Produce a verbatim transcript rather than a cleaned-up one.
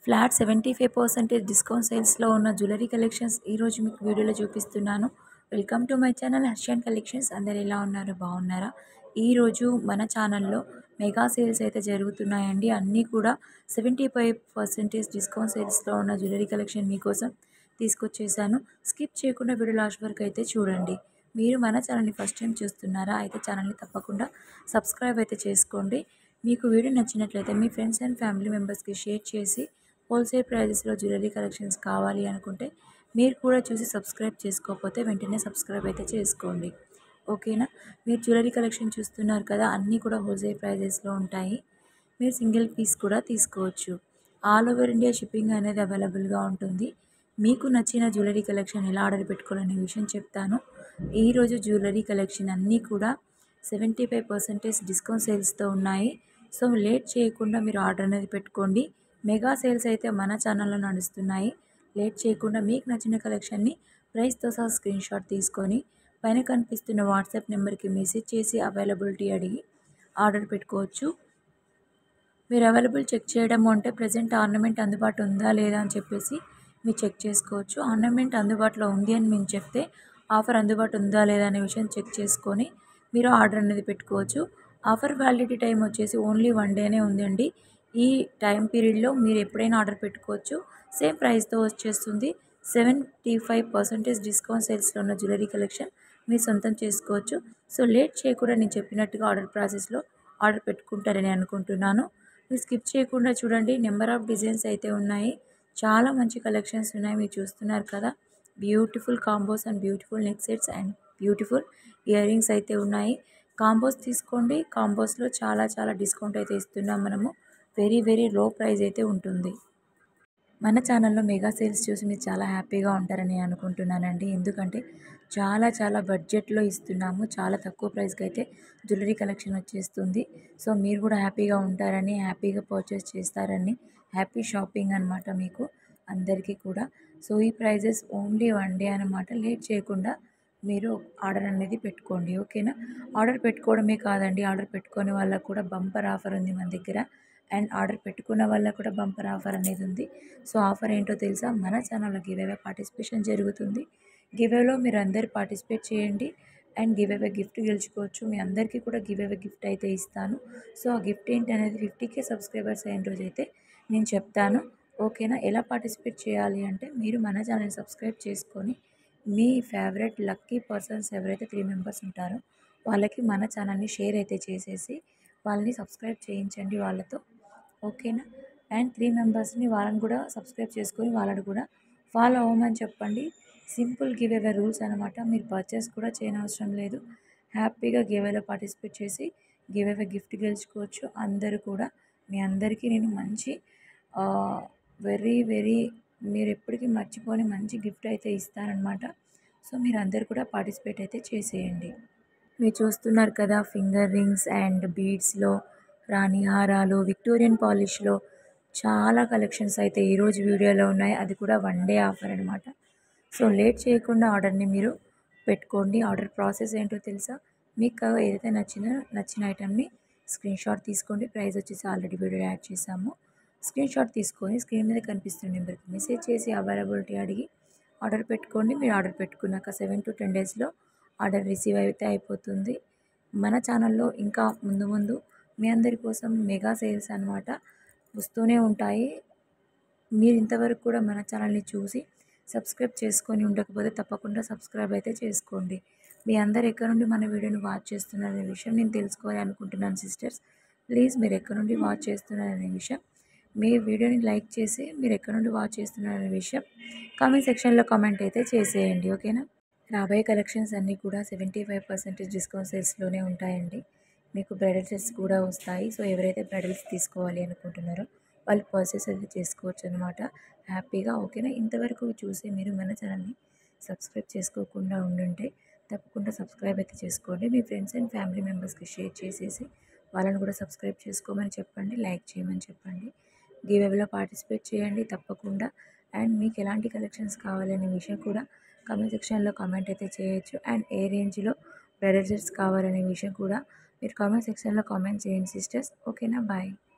Flat seventy five percentage discount సేల్స్లో ఉన్న jewellery collections ఈరోజు మీకు వీడియోలో చూపిస్తున్నాను. Welcome to my channel Harshan collections. అందరు ఎలా ఉన్నారు, బాగున్నారా? ఈరోజు మన ఛానల్లో మెగా సేల్స్ అయితే జరుగుతున్నాయండి. అన్నీ కూడా సెవెంటీ ఫైవ్ పర్సెంటేజ్ డిస్కౌంట్ సేల్స్లో ఉన్న జ్యువెలరీ కలెక్షన్ మీకోసం తీసుకొచ్చేసాను. స్కిప్ చేయకుండా వీడియో లాస్ట్ వరకు అయితే చూడండి. మీరు మన ఛానల్ని ఫస్ట్ టైం చూస్తున్నారా అయితే ఛానల్ని తప్పకుండా సబ్స్క్రైబ్ అయితే చేసుకోండి. మీకు వీడియో నచ్చినట్లయితే మీ ఫ్రెండ్స్ అండ్ ఫ్యామిలీ మెంబర్స్కి షేర్ చేసి హోల్సేల్ ప్రైజెస్లో జ్యువెలరీ కలెక్షన్స్ కావాలి అనుకుంటే మీరు కూడా చూసి సబ్స్క్రైబ్ చేసుకోకపోతే వెంటనే సబ్స్క్రైబ్ అయితే చేసుకోండి, ఓకేనా? మీరు జ్యువెలరీ కలెక్షన్ చూస్తున్నారు కదా, అన్నీ కూడా హోల్సేల్ ప్రైజెస్లో ఉంటాయి. మీరు సింగిల్ పీస్ కూడా తీసుకోవచ్చు. ఆల్ ఓవర్ ఇండియా షిప్పింగ్ అనేది అవైలబుల్గా ఉంటుంది. మీకు నచ్చిన జ్యువెలరీ కలెక్షన్ ఎలా ఆర్డర్ పెట్టుకోవాలనే విషయం చెప్తాను. ఈరోజు జ్యువెలరీ కలెక్షన్ అన్నీ కూడా సెవెంటీ ఫైవ్ పర్సెంటేజ్ డిస్కౌంట్ సేల్స్తో ఉన్నాయి. సో లేట్ చేయకుండా మీరు ఆర్డర్ అనేది పెట్టుకోండి. మెగా సేల్స్ అయితే మన ఛానల్లో నడుస్తున్నాయి. లేట్ చేయకుండా మీకు నచ్చిన కలెక్షన్ని ప్రైస్తో సహా స్క్రీన్ షాట్ తీసుకొని పైన కనిపిస్తున్న వాట్సాప్ నెంబర్కి మెసేజ్ చేసి అవైలబిలిటీ అడిగి ఆర్డర్ పెట్టుకోవచ్చు. మీరు అవైలబుల్ చెక్ చేయడం అంటే ప్రజెంట్ ఆర్నమెంట్ అందుబాటు ఉందా లేదా అని చెప్పేసి మీరు చెక్ చేసుకోవచ్చు. ఆర్నమెంట్ అందుబాటులో ఉంది అని మేము చెప్తే ఆఫర్ అందుబాటు ఉందా లేదా అనే విషయం చెక్ చేసుకొని మీరు ఆర్డర్ అనేది పెట్టుకోవచ్చు. ఆఫర్ వ్యాలిడిటీ టైం వచ్చేసి ఓన్లీ వన్ డేనే ఉందండి. ఈ టైం పీరియడ్లో మీరు ఎప్పుడైనా ఆర్డర్ పెట్టుకోవచ్చు. సేమ్ ప్రైస్తో వచ్చేస్తుంది. సెవెంటీ ఫైవ్ పర్సెంటేజ్ డిస్కౌంట్ సేల్స్లో ఉన్న జ్యువెలరీ కలెక్షన్ మీరు సొంతం చేసుకోవచ్చు. సో లేట్ చేయకుండా నేను చెప్పినట్టుగా ఆర్డర్ ప్రాసెస్లో ఆర్డర్ పెట్టుకుంటారని అనుకుంటున్నాను. మీరు స్కిప్ చేయకుండా చూడండి. నెంబర్ ఆఫ్ డిజైన్స్ అయితే ఉన్నాయి. చాలా మంచి కలెక్షన్స్ ఉన్నాయి. మీరు చూస్తున్నారు కదా, beautiful combos and beautiful neck sets and beautiful ear rings అయితే ఉన్నాయి. కాంబోస్ తీసుకోండి. కాంబోస్లో చాలా చాలా డిస్కౌంట్ అయితే ఇస్తున్నాం మనము. వెరీ వెరీ లో ప్రైస్ అయితే ఉంటుంది. మన ఛానల్లో మెగా సేల్స్ చూసి మీరు చాలా హ్యాపీగా ఉంటారని అనుకుంటున్నానండి. ఎందుకంటే చాలా చాలా బడ్జెట్లో ఇస్తున్నాము. చాలా తక్కువ ప్రైస్కి అయితే జ్యువెలరీ కలెక్షన్ వచ్చేస్తుంది. సో మీరు కూడా హ్యాపీగా ఉంటారని, హ్యాపీగా పర్చేస్ చేస్తారని, హ్యాపీ షాపింగ్ అనమాట మీకు అందరికీ కూడా. సో ఈ ప్రైజెస్ ఓన్లీ వన్ డే అనమాట. లేట్ చేయకుండా మీరు ఆర్డర్ అనేది పెట్టుకోండి, ఓకేనా? ఆర్డర్ పెట్టుకోవడమే కాదండి, ఆర్డర్ పెట్టుకునే వాళ్ళకు కూడా బంపర్ ఆఫర్ ఉంది మన దగ్గర. అండ్ ఆర్డర్ పెట్టుకున్న వాళ్ళకు కూడా బంపర్ ఆఫర్ అనేది ఉంది. సో ఆఫర్ ఏంటో తెలుసా? మన ఛానల్లో గివేవే పార్టిసిపేషన్ జరుగుతుంది. గివేలో మీరు అందరు పార్టిసిపేట్ చేయండి అండ్ గివేవే గిఫ్ట్ గెలుచుకోవచ్చు. మీ అందరికీ కూడా గివేవే గిఫ్ట్ అయితే ఇస్తాను. సో ఆ గిఫ్ట్ ఏంటి అనేది ఫిఫ్టీకే సబ్స్క్రైబర్స్ అయిన రోజు అయితే నేను చెప్తాను, ఓకేనా? ఎలా పార్టిసిపేట్ చేయాలి అంటే మీరు మన ఛానల్ని సబ్స్క్రైబ్ చేసుకొని మీ ఫేవరెట్ లక్కీ పర్సన్స్ ఎవరైతే త్రీ మెంబర్స్ ఉంటారో వాళ్ళకి మన ఛానల్ని షేర్ అయితే చేసేసి వాళ్ళని సబ్స్క్రైబ్ చేయించండి వాళ్ళతో, ఓకేనా? అండ్ త్రీ మెంబర్స్ని వాళ్ళని కూడా సబ్స్క్రైబ్ చేసుకొని వాళ్ళని కూడా ఫాలో అవ్వమని చెప్పండి. సింపుల్ గివ్ అవే రూల్స్ అనమాట. మీరు పర్చేస్ కూడా చేయనవసరం లేదు. హ్యాపీగా గివ్ అవేలో పార్టిసిపేట్ చేసి గివ్ అవే గిఫ్ట్ గెలుచుకోవచ్చు. అందరూ కూడా మీ అందరికీ నేను మంచి వెరీ వెరీ మీరు ఎప్పటికీ మర్చిపోని మంచి గిఫ్ట్ అయితే ఇస్తానన్నమాట. సో మీరు అందరు కూడా పార్టిసిపేట్ అయితే చేసేయండి. మీరు చూస్తున్నారు కదా, ఫింగర్ రింగ్స్ అండ్ బీడ్స్లో రాణి హారాలు, విక్టోరియన్ పాలిష్లో చాలా కలెక్షన్స్ అయితే ఈరోజు వీడియోలో ఉన్నాయి. అది కూడా వన్ డే ఆఫర్ అనమాట. సో లేట్ చేయకుండా ఆర్డర్ని మీరు పెట్టుకోండి. ఆర్డర్ ప్రాసెస్ ఏంటో తెలుసా? మీకు ఏదైతే నచ్చిన నచ్చిన ఐటమ్ని స్క్రీన్ షాట్ తీసుకోండి. ప్రైస్ వచ్చేసి ఆల్రెడీ వీడియో యాడ్ చేసాము. స్క్రీన్ షాట్ తీసుకొని స్క్రీన్ మీద కనిపిస్తున్న నెంబర్కి మెసేజ్ చేసి అవైలబిలిటీ అడిగి ఆర్డర్ పెట్టుకోండి. మీరు ఆర్డర్ పెట్టుకున్నాక సెవెన్ టు టెన్ డేస్లో ఆర్డర్ రిసీవ్ అయితే అయిపోతుంది. మన ఛానల్లో ఇంకా ముందు ముందు మీ అందరి కోసం మెగా సేల్స్ అనమాట వస్తూనే ఉంటాయి. మీరు ఇంతవరకు కూడా మన ఛానల్ని చూసి సబ్స్క్రైబ్ చేసుకొని ఉండకపోతే తప్పకుండా సబ్స్క్రైబ్ అయితే చేసుకోండి. మీ అందరు ఎక్కడ నుండి మన వీడియోని వాచ్ చేస్తున్నారనే విషయం నేను తెలుసుకోవాలి అనుకుంటున్నాను సిస్టర్స్. ప్లీజ్ మీరు ఎక్కడ నుండి వాచ్ చేస్తున్నారనే విషయం, మీ వీడియోని లైక్ చేసి మీరు ఎక్కడ నుండి వాచ్ చేస్తున్నారనే విషయం కామెంట్ సెక్షన్లో కామెంట్ అయితే చేసేయండి, ఓకేనా? రాబోయే కలెక్షన్స్ అన్నీ కూడా సెవెంటీ ఫైవ్ పర్సెంటేజ్ డిస్కౌంట్ సేల్స్లోనే ఉంటాయండి. మీకు బ్రైడల్ సెట్స్ కూడా వస్తాయి. సో ఎవరైతే బ్రైడల్స్ తీసుకోవాలి అనుకుంటున్నారో వాళ్ళు పర్చేస్ అయితే చేసుకోవచ్చు అనమాట హ్యాపీగా, ఓకేనా? ఇంతవరకు చూసి మీరు మన ఛానల్ని సబ్స్క్రైబ్ చేసుకోకుండా ఉండుంటే తప్పకుండా సబ్స్క్రైబ్ అయితే చేసుకోండి. మీ ఫ్రెండ్స్ అండ్ ఫ్యామిలీ మెంబర్స్కి షేర్ చేసేసి వాళ్ళని కూడా సబ్స్క్రైబ్ చేసుకోమని చెప్పండి, లైక్ చేయమని చెప్పండి. గివ్ అవేలో పార్టిసిపేట్ చేయండి తప్పకుండా. అండ్ మీకు ఎలాంటి కలెక్షన్స్ కావాలనే విషయం కూడా కామెంట్ సెక్షన్లో కామెంట్ అయితే చేయొచ్చు. అండ్ ఏ రేంజ్లో బ్రైడల్ సెట్స్ కావాలనే విషయం కూడా మీరు కామెంట్ సెక్షన్లో కామెంట్ చేయండి సిస్టర్స్, ఓకేనా? బాయ్.